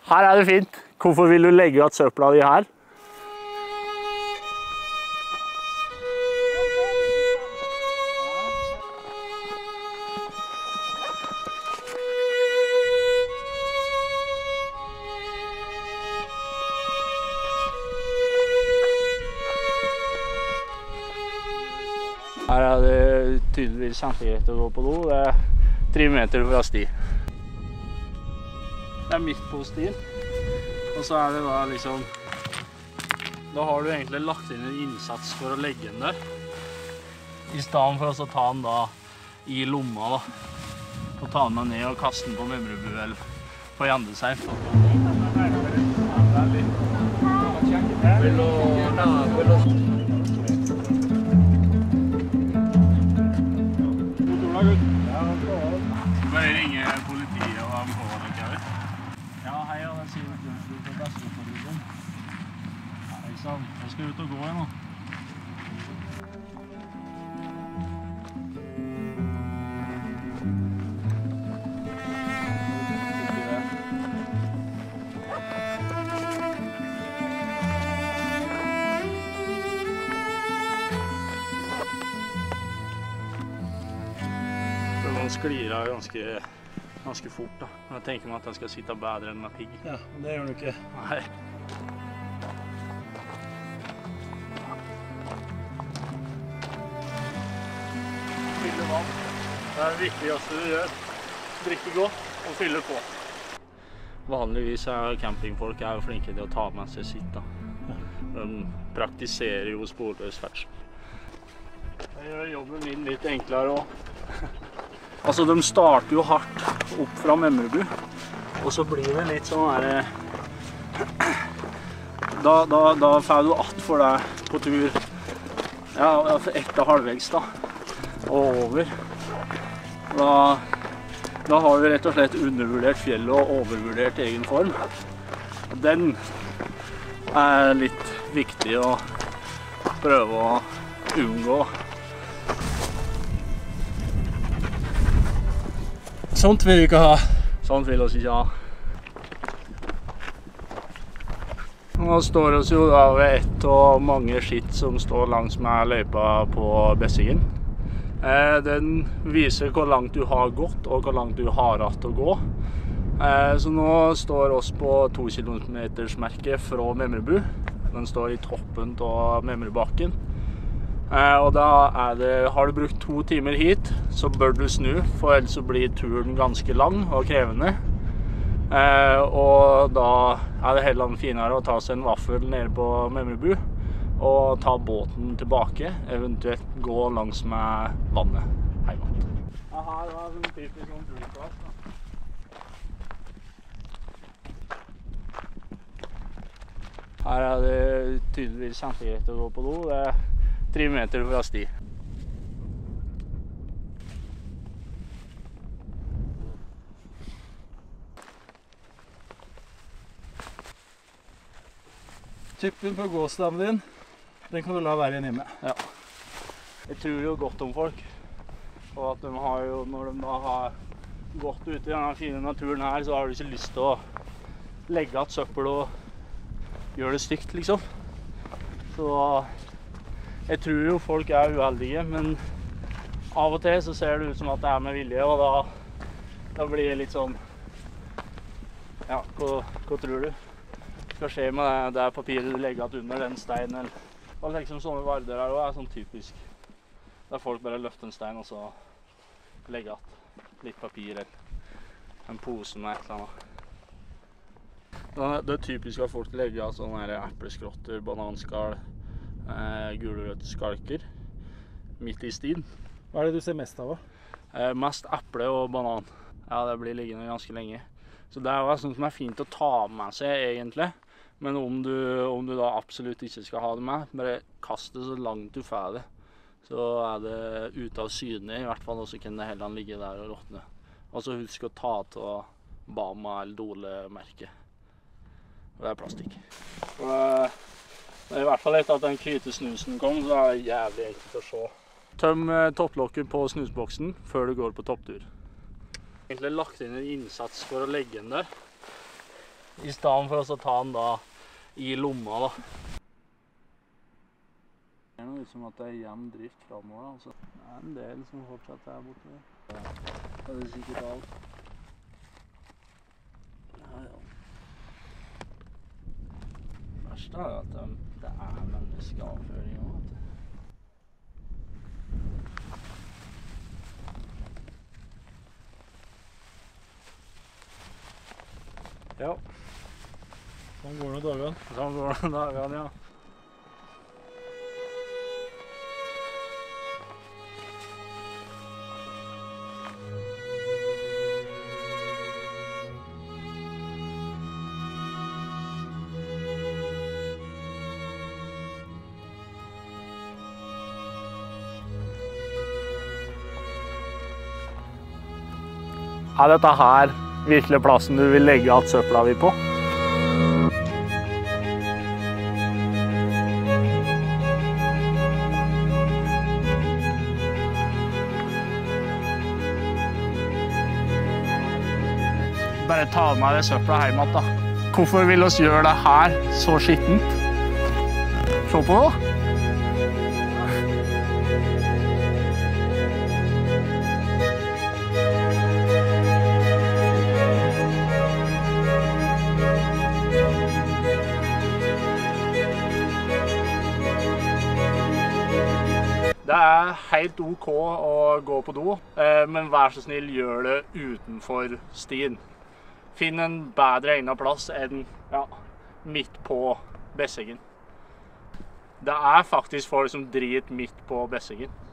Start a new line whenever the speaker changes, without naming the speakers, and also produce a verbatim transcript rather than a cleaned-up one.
Her er det fint. Hvorfor vil du legge at søpla di her? Her er det tydeligvis kjempegreit å gå på do. Det er tre meter fra sti. Det er midt på stien. Og så er det da liksom... Da har du egentlig lagt inn en innsats for å legge den der. I stedet for å ta den da i lomma da. Og ta den ned og kaste den på Memrebu eller på Jandeseim. Bare ringe politiet og A M K, tenker jeg. Ja, hei, ja, det er Sivert Lønsrud fra Besteforeldren. Hei sann, jeg skal ut og gå igjen nå. Den sklir av ganske, ganske fort da. Jeg tenker meg at den skal sitte bedre enn med pigg. Ja, men det gjør den ikke. Nei. Fylle vann. Det er det viktigste du gjør. Drikke godt og fylle på. Vanligvis er campingfolk er jo flinke til å ta med seg sitt da. De praktiserer jo sporløs ferdsel. Det gjør jobben min litt enklere også. Altså, de starter jo hardt opp fra Memrebu, og så blir det litt sånn her... Da, da, da får du att for deg på tur, ja, etter halvvegs da, og over. Da, da har vi rett og slett undervurdert fjellet og overvurdert egen form. Den er litt viktig å prøve å unngå. Sånt vil vi ikke ha. Sånt vil vi ikke ha. Nå står vi jo da ved et av mange skitt som står langs med løypa på Bessingen. Eh, den viser hvor langt du har gått og hvor langt du har hatt å gå. Eh, så nå står vi på to kilometers merket fra Memrebu. Den står i toppen av Memrebakken. Eh, og da er det, har du brukt to timer hit, så bør du snu, for ellers så blir turen ganske lang og krevende. Eh, og da er det heller finere å ta seg en vaffel nede på Memrebu og ta båten tilbake, eventuelt gå langs med vannet hjemme. Ja, her var en typisk sånn turplass da. Her er det tydeligvis kjempegreit å gå på do. Det er tre meter fra sti. Typen på gåstammen din, den kan du la være igjen hjemme. Ja. Jeg tror jo godt om folk, og at de har jo, når de da har gått ut i denne fine naturen her, så har de ikke lyst til å legge at søppel og gjøre det stygt, liksom. Så jeg tror jo folk er uheldige, men av og til så ser det ut som at det er med vilje, og da, da blir det litt sånn, ja, hva, hva tror du? Hva skjer med det, det papiret du legger under den steinen? Og liksom sånne varder her også er sånn typisk. Der folk bare løfter en stein og så legger at litt papir eller en pose med et eller annet. Det er typisk at folk legger at sånne her epleskrotter, bananskall, Eh, gulrøttskalker midt i stien. Hva er det du ser mest av da? Eh, mest eple og banan. Ja, det blir liggende ganske lenge. Så det er jo sånt som er fint å ta med seg egentlig. Men om du, om du da absolutt ikke skal ha det med, bare kast det så langt du får det. Så er det ute av syne i hvert fall, og så kan det heller ligge der og råtne. Og så husk å ta til Bama eller Dole-merket. Og det er plastikk. Og, i hvert fall etter at den hvite snusen kom, så er det jævlig enkelt å se. Tøm topplokket på snusboksen før du går på topptur. Egentlig lagt inn en innsats for å legge den der. I stedet for å ta den da i lomma da. Det er noe ut som at det er jevn drift fremover, altså. Det er en del som fortsatt er borte. Det er sikkert alt. Ja, ja. Det verste er at det er menneskeavføring også, vet du. Ja. Sånn går det dagene. Sånn går det dagene, ja. Er dette her virkelig plassen du vil legge alt søpla vi på? Bare ta med det søpla hjem igjen da. Hvorfor vil vi gjøre det her så skittent? Se på det. Det er helt ok å gå på do, men vær så snill, gjør det utenfor stien. Finn en bedre egnet plass enn ja, midt på Besseggen. Det er faktisk folk som driter midt på Besseggen.